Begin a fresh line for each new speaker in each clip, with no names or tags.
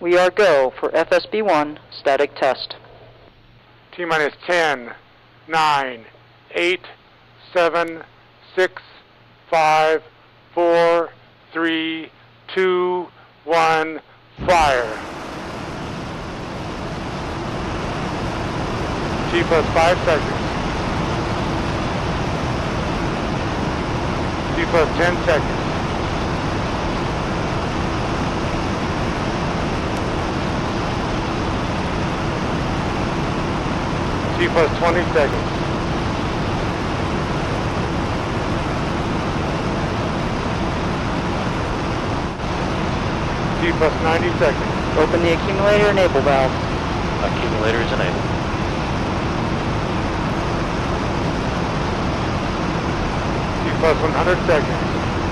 We are go for FSB-1 static test.
T-minus 10, 9, 8, 7, 6, 5, 4, 3, 2, 1, fire. T plus 5 seconds. T plus 10 seconds. T plus 20 seconds. T plus 90 seconds.
Open the accumulator enable valve.
Accumulator is enabled.
T plus 100 seconds.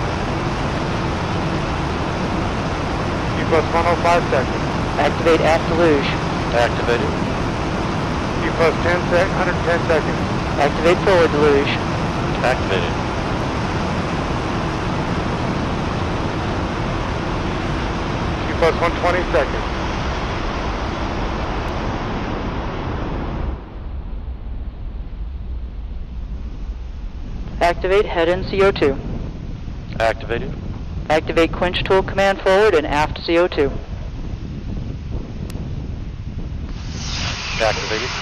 T plus 105 seconds.
Activate aft deluge.
Activated.
T plus 110 seconds.
Activate forward deluge.
Activated.
T plus 120 seconds.
Activate head and CO2.
Activated.
Activate quench tool command forward and aft CO2.
Activated.